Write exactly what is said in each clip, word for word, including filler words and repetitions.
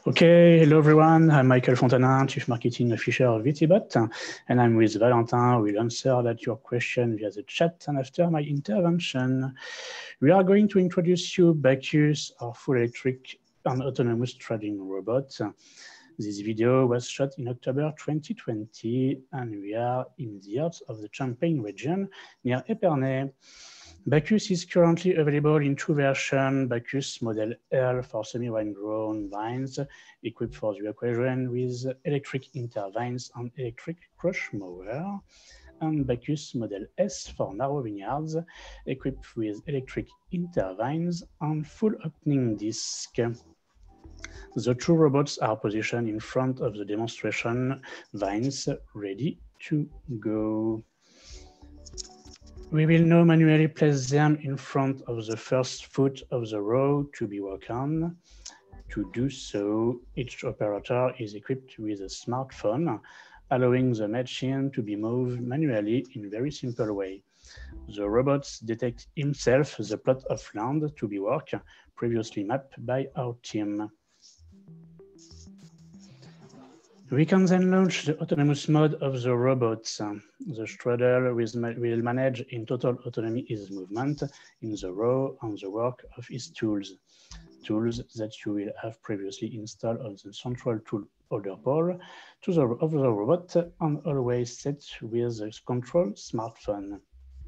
Okay, hello everyone. I'm Michael Fontanin, Chief Marketing Officer of VTBot, and I'm with Valentin. who will answer that your question via the chat. And after my intervention, we are going to introduce you Bacchus, our full electric and autonomous trading robot. This video was shot in October twenty twenty, and we are in the heart of the Champagne region near Epernay. Bacchus is currently available in two versions, Bacchus Model L for semi-wine grown vines, equipped for the equation with electric intervines and electric crush mower, and Bacchus Model S for narrow vineyards, equipped with electric intervines and full opening disc. The two robots are positioned in front of the demonstration vines, ready to go. We will now manually place them in front of the first foot of the row to be worked on. To do so, each operator is equipped with a smartphone, allowing the machine to be moved manually in a very simple way. The robots detect himself the plot of land to be worked, previously mapped by our team. We can then launch the autonomous mode of the robots. The straddle will manage in total autonomy his movement in the row and the work of his tools. Tools that you will have previously installed on the central tool holder pole to the, of the robot and always set with the control smartphone.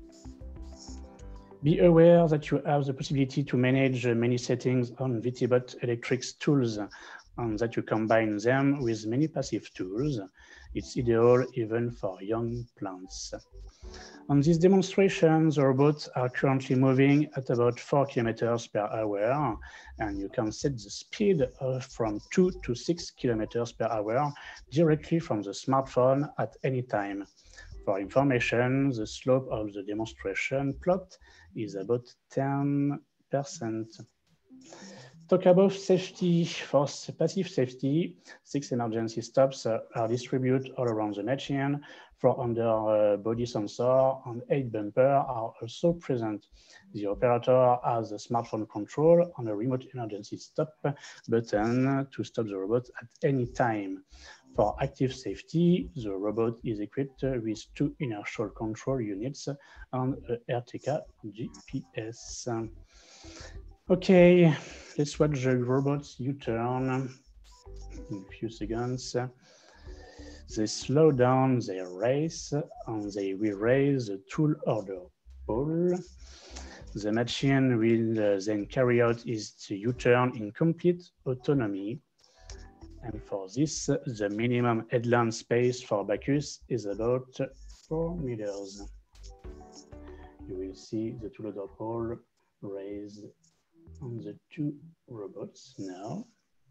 Be aware that you have the possibility to manage many settings on VTBot Electric's tools, and that you combine them with many passive tools. It's ideal even for young plants. On this demonstration, the robots are currently moving at about four kilometers per hour, and you can set the speed of from two to six kilometers per hour directly from the smartphone at any time. For information, the slope of the demonstration plot is about ten percent. Talk about safety. For passive safety, six emergency stops uh, are distributed all around the machine. For under uh, body sensor and eight bumper are also present. The operator has a smartphone control and a remote emergency stop button to stop the robot at any time. For active safety, the robot is equipped with two inertial control units and a R T K G P S. Okay, let's watch the robots U-turn in a few seconds. They slow down their race and they will raise the tool order pole. The machine will uh, then carry out its U-turn in complete autonomy. And for this, the minimum headland space for Bacchus is about four meters. You will see the tool order pole raised on the two robots now.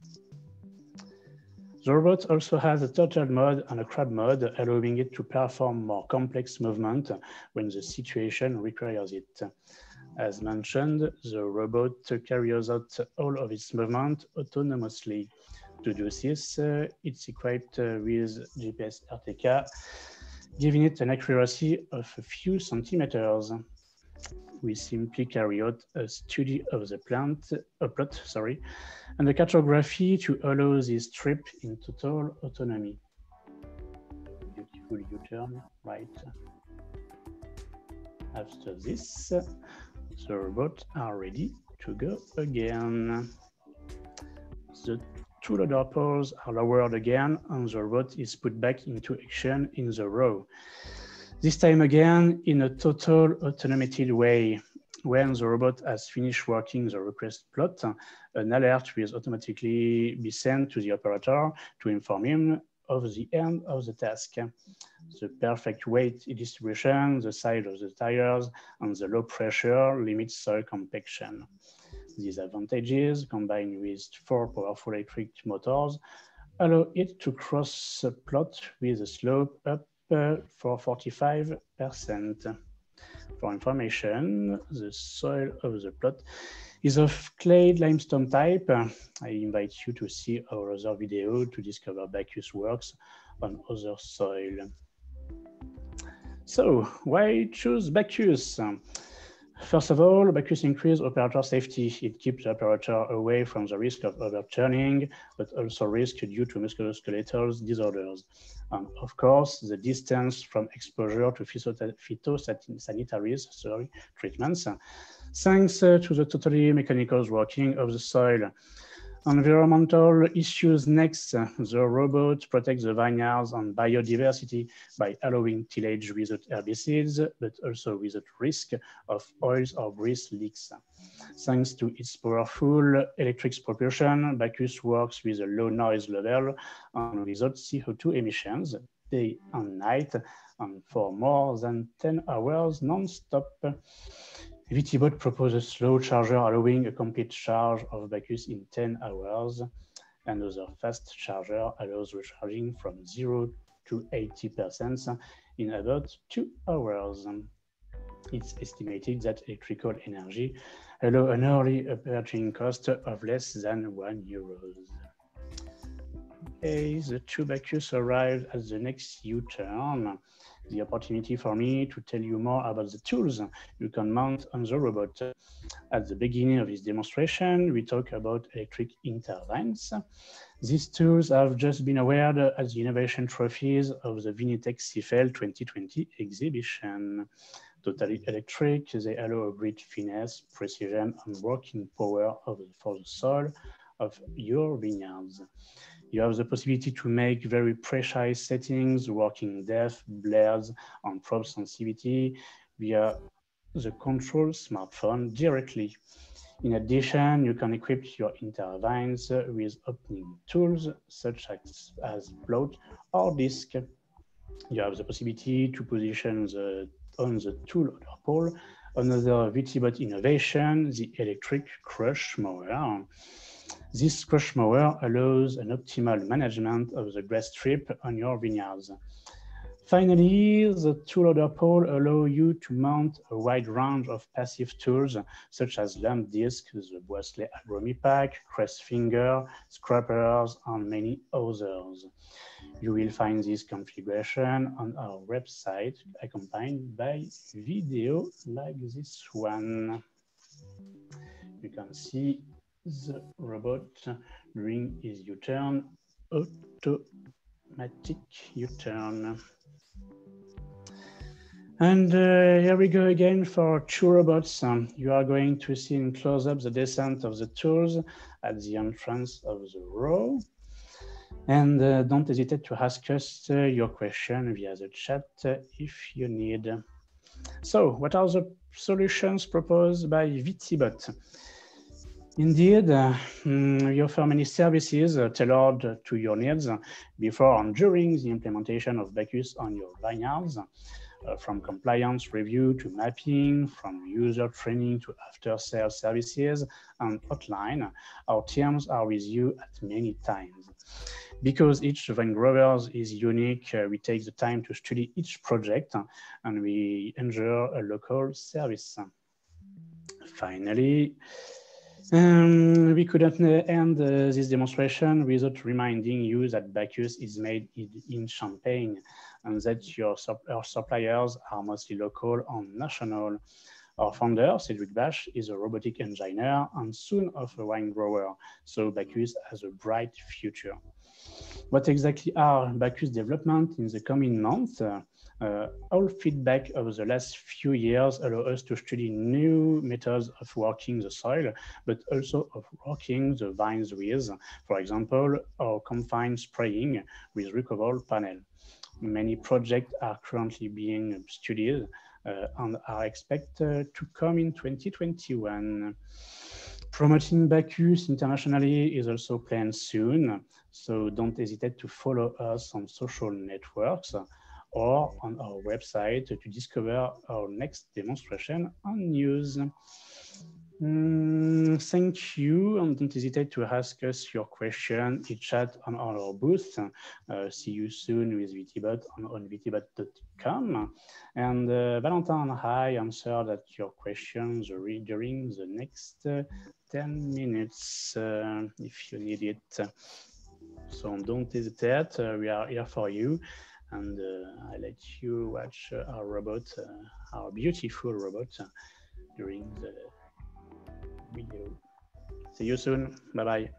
The robot also has a turtle mode and a crab mode, allowing it to perform more complex movement when the situation requires it. As mentioned, the robot carries out all of its movement autonomously. To do this, uh, it's equipped uh, with G P S R T K, giving it an accuracy of a few centimeters. We simply carry out a study of the plant, a plot, sorry, and the cartography to allow this trip in total autonomy. Beautiful U-turn, right? After this, the robots are ready to go again. The two loader poles are lowered again, and the robot is put back into action in the row. This time again, in a total automated way. When the robot has finished working the request plot, an alert will automatically be sent to the operator to inform him of the end of the task. The perfect weight distribution, the size of the tires, and the low pressure limit soil compaction. These advantages, combined with four powerful electric motors, allow it to cross the plot with a slope up Uh, for forty-five percent. For information, the soil of the plot is of clay limestone type. I invite you to see our other video to discover Bacchus works on other soil. So, why choose Bacchus? First of all, Bacchus increases operator safety. It keeps the operator away from the risk of overturning, but also risk due to musculoskeletal disorders. And of course, the distance from exposure to phytosanitary sorry, treatments, thanks to the totally mechanical working of the soil. Environmental issues next. The robot protects the vineyards and biodiversity by allowing tillage without herbicides, but also without risk of oils or grease leaks. Thanks to its powerful electric propulsion, Bacchus works with a low noise level and without C O two emissions, day and night, and for more than ten hours non-stop. VTBot proposes a slow charger allowing a complete charge of Bacchus in ten hours. Another fast charger allows recharging from zero to eighty percent in about two hours. It's estimated that electrical energy allows an early operating cost of less than one euro. Okay, the two Bacchus arrived at the next U-turn. The opportunity for me to tell you more about the tools you can mount on the robot. At the beginning of this demonstration, we talked about electric intervines. These tools have just been awarded at the Innovation Trophies of the Vinitec C F L twenty twenty exhibition. Totally electric, they allow a great finesse, precision, and working power of, for the soil of your vineyards. You have the possibility to make very precise settings, working depth, blades, and probe sensitivity via the control smartphone directly. In addition, you can equip your intervines with opening tools such as, as float or disc. You have the possibility to position the, on the tool or pole another VTBot innovation, the electric crush mower. This crush mower allows an optimal management of the grass strip on your vineyards. Finally, the tool loader pole allows you to mount a wide range of passive tools, such as lamp discs, the Boisselet Agromi Pack, crest finger, scrapers, and many others. You will find this configuration on our website, accompanied by video like this one. You can see the robot during his U-turn, automatic U-turn. And uh, here we go again for two robots. Um, you are going to see in close-up the descent of the tools at the entrance of the row. And uh, don't hesitate to ask us uh, your question via the chat uh, if you need. So what are the solutions proposed by VTBot? Indeed, uh, we offer many services uh, tailored to your needs uh, before and during the implementation of Bacchus on your vineyards. Uh, from compliance review to mapping, from user training to after-sales services and hotline, our teams are with you at many times. Because each vine grower is unique, uh, we take the time to study each project uh, and we ensure a local service. Finally, Um, we couldn't end uh, this demonstration without reminding you that Bacchus is made in Champagne and that your our suppliers are mostly local and national. Our founder, Cedric Bache, is a robotic engineer and soon of a wine grower, so Bacchus has a bright future. What exactly are Bacchus development in the coming months? Uh, Uh, all feedback over the last few years allow us to study new methods of working the soil, but also of working the vines with, for example, our confined spraying with recoverable panel. Many projects are currently being studied uh, and are expected to come in twenty twenty-one. Promoting Bacchus internationally is also planned soon, so don't hesitate to follow us on social networks or on our website to discover our next demonstration and news. Mm, thank you, and don't hesitate to ask us your question in chat on our booth. Uh, see you soon with VTBot on, on V T bot dot com. And uh, Valentin and I answer that your questions during the next uh, ten minutes uh, if you need it. So don't hesitate, uh, we are here for you. And uh, I let you watch uh, our robot, uh, our beautiful robot, uh, during the video. See you soon. Bye-bye.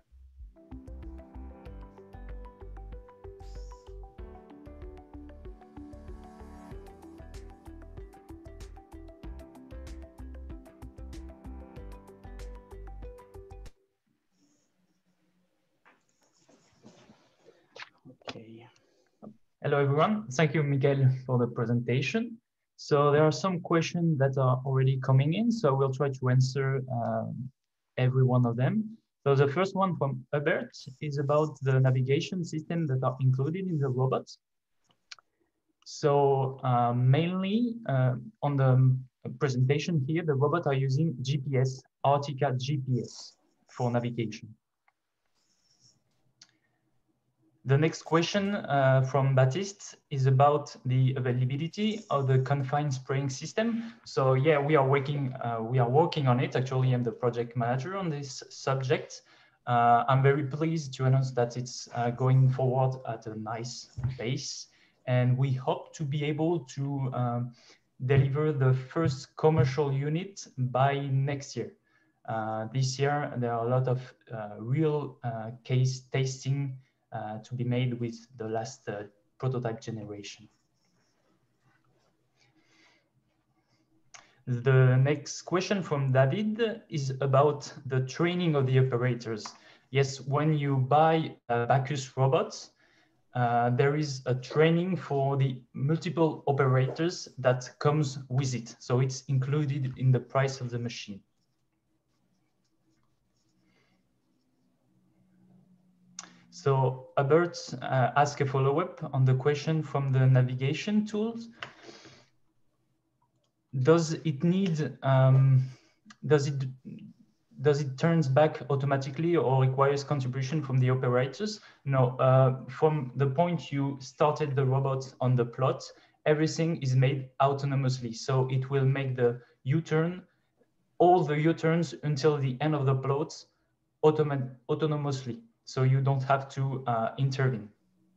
Okay. Hello, everyone. Thank you, Miguel, for the presentation. So there are some questions that are already coming in, so we'll try to answer um, every one of them. So the first one from Hubert is about the navigation system that are included in the robot. So uh, mainly uh, on the presentation here, the robot are using G P S, Artica G P S for navigation. The next question uh, from Baptiste is about the availability of the confined spraying system. So yeah, we are working, uh, we are working on it. Actually, I'm the project manager on this subject. Uh, I'm very pleased to announce that it's uh, going forward at a nice pace. And we hope to be able to um, deliver the first commercial unit by next year. Uh, this year, there are a lot of uh, real uh, case tasting Uh, to be made with the last uh, prototype generation. The next question from David is about the training of the operators. Yes, when you buy a Bacchus robots, uh, there is a training for the multiple operators that comes with it. So it's included in the price of the machine. So Albert uh, asked a follow-up on the question from the navigation tools. Does it need, um, does it, does it turns back automatically or requires contribution from the operators? No, uh, from the point you started the robot on the plot, everything is made autonomously. So it will make the U-turn, all the U-turns until the end of the plot autom autonomously. So you don't have to uh, intervene.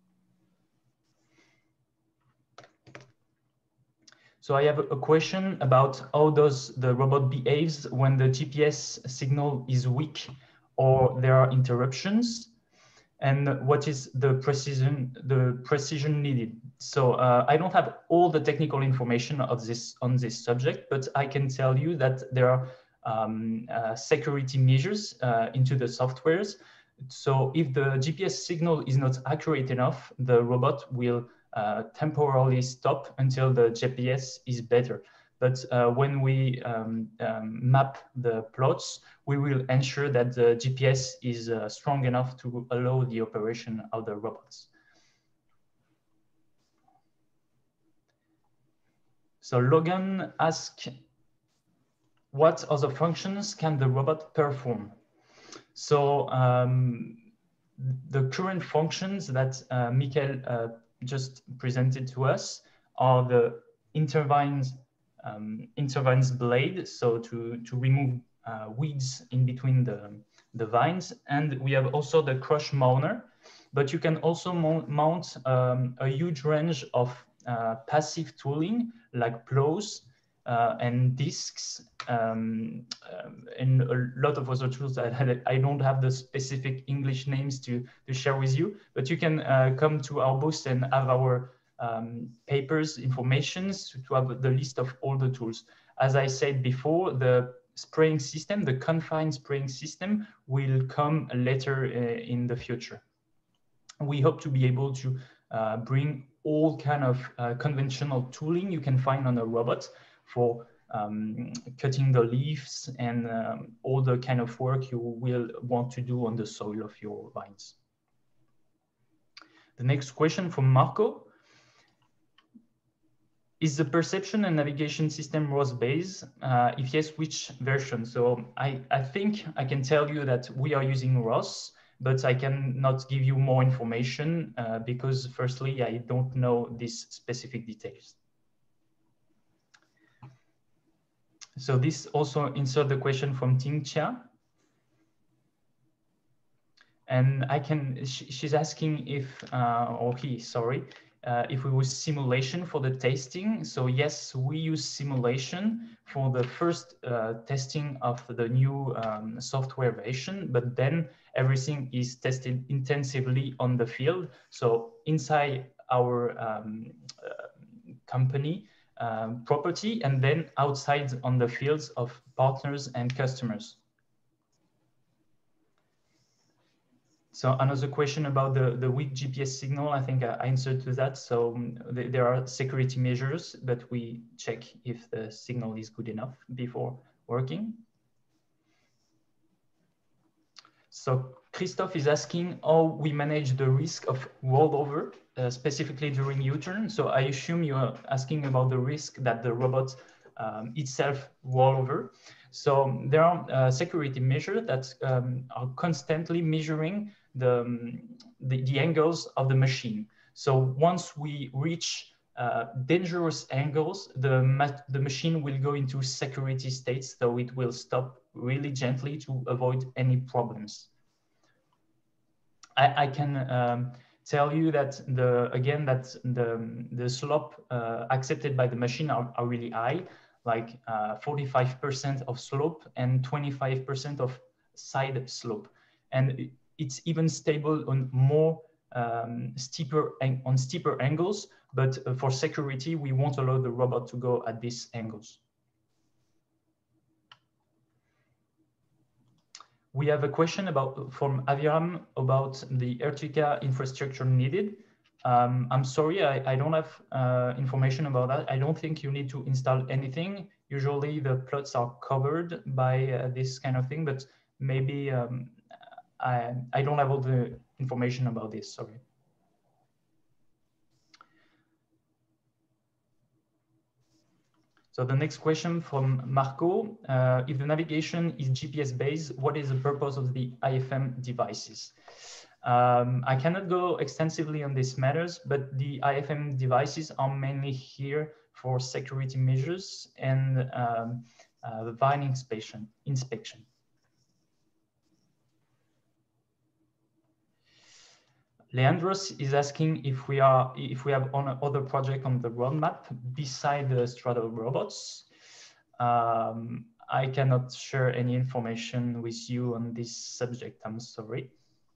So I have a question about how does the robot behaves when the G P S signal is weak or there are interruptions, and what is the precision the precision needed. So uh, I don't have all the technical information of this on this subject, but I can tell you that there are um, uh, security measures uh, into the softwares. So if the G P S signal is not accurate enough, the robot will uh, temporarily stop until the G P S is better. But uh, when we um, um, map the plots, we will ensure that the G P S is uh, strong enough to allow the operation of the robots. So Logan asked, what other functions can the robot perform? So um, the current functions that uh, Michael uh, just presented to us are the intervines, um, intervines blade, so to, to remove uh, weeds in between the, the vines. And we have also the crush mounter, but you can also mount um, a huge range of uh, passive tooling like plows, Uh, and discs, um, um, and a lot of other tools that I don't have the specific English names to, to share with you, but you can uh, come to our booth and have our um, papers, informations to have the list of all the tools. As I said before, the spraying system, the confined spraying system will come later uh, in the future. We hope to be able to uh, bring all kind of uh, conventional tooling you can find on a robot for um, cutting the leaves and um, all the kind of work you will want to do on the soil of your vines. The next question from Marco. Is the perception and navigation system R O S based? Uh, if yes, which version? So I, I think I can tell you that we are using R O S, but I cannot give you more information uh, because firstly, I don't know these specific details. So this also insert the question from Ting Chia. And I can, she, she's asking if, uh, or he, sorry, uh, if we use simulation for the testing. So yes, we use simulation for the first uh, testing of the new um, software version, but then everything is tested intensively on the field. So inside our um, uh, company um, property, and then outside on the fields of partners and customers. So another question about the, the weak G P S signal, I think I answered to that. So um, th there are security measures, but we check if the signal is good enough before working. So Christophe is asking how we manage the risk of rollover, uh, specifically during U-turn. So I assume you are asking about the risk that the robot um, itself roll over. So there are uh, security measures that um, are constantly measuring the, um, the, the angles of the machine. So once we reach uh, dangerous angles, the, ma the machine will go into security states, so it will stop really gently to avoid any problems. I, I can um, tell you that the again that the the slope uh, accepted by the machine are, are really high, like forty-five percent uh, of slope and twenty-five percent of side slope, and it's even stable on more um, steeper on steeper angles. But uh, for security, we won't allow the robot to go at these angles. We have a question about from Aviram about the Ertica infrastructure needed. Um, I'm sorry, I, I don't have uh, information about that. I don't think you need to install anything. Usually the plots are covered by uh, this kind of thing, but maybe um, I, I don't have all the information about this, sorry. So the next question from Marco, uh, if the navigation is G P S based, what is the purpose of the I F M devices? Um, I cannot go extensively on these matters, but the I F M devices are mainly here for security measures and um, uh, the vine inspection. inspection. Leandros is asking if we are if we have on other project on the roadmap beside the Straddle robots. Um, I cannot share any information with you on this subject. I'm sorry.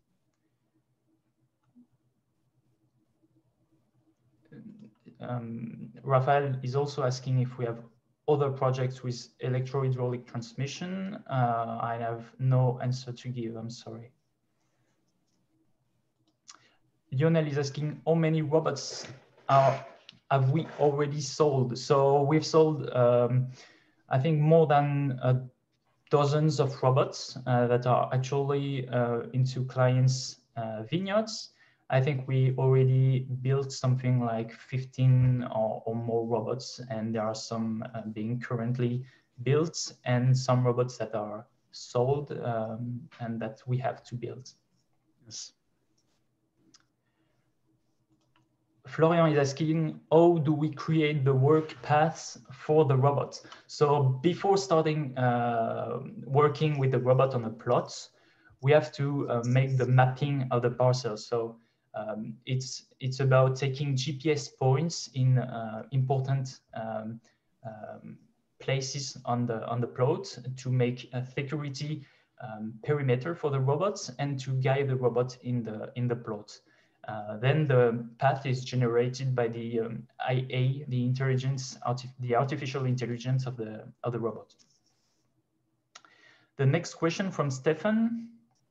Um, Rafael is also asking if we have other projects with electro-hydraulic transmission. Uh, I have no answer to give. I'm sorry. Lionel is asking how many robots are have we already sold? So we've sold, um, I think, more than uh, dozens of robots uh, that are actually uh, into clients' uh, vineyards. I think we already built something like fifteen or, or more robots, and there are some uh, being currently built and some robots that are sold um, and that we have to build. Yes. Florian is asking, how do we create the work paths for the robots? So before starting uh, working with the robot on the plots, we have to uh, make the mapping of the parcel. So um, it's, it's about taking G P S points in uh, important um, um, places on the, on the plot to make a security um, perimeter for the robots and to guide the robot in the, in the plot. Uh, then the path is generated by the um, I A, the intelligence, arti the artificial intelligence of the of the robot. The next question from Stefan: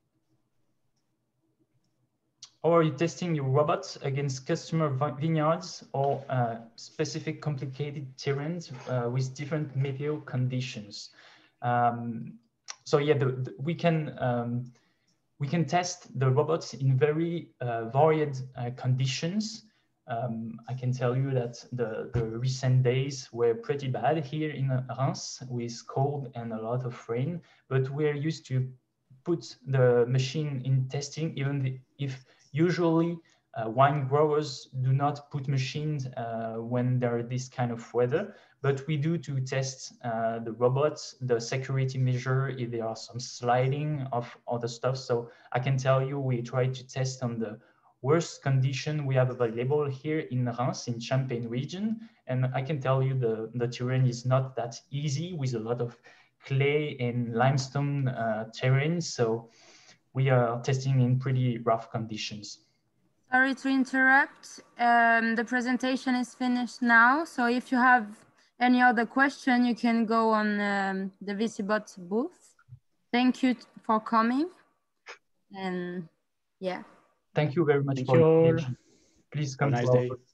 how are you testing your robots against customer vineyards or uh, specific complicated terrains uh, with different meteo conditions? Um, so yeah, the, the, we can. Um, We can test the robots in very uh, varied uh, conditions. Um, I can tell you that the, the recent days were pretty bad here in Reims with cold and a lot of rain, but we're used to put the machine in testing, even if usually uh, wine growers do not put machines uh, when there is this kind of weather, but we do to test uh, the robots, the security measure, if there are some sliding of other stuff. So I can tell you, we try to test on the worst condition we have available here in Reims, in Champagne region. And I can tell you the, the terrain is not that easy, with a lot of clay and limestone uh, terrain. So we are testing in pretty rough conditions. Sorry to interrupt. Um, the presentation is finished now. So if you have any other question, you can go on um, the VisiBot booth. Thank you for coming. And yeah. Thank you very much Thank for you your all. attention. Please come Have a to nice our day. booth.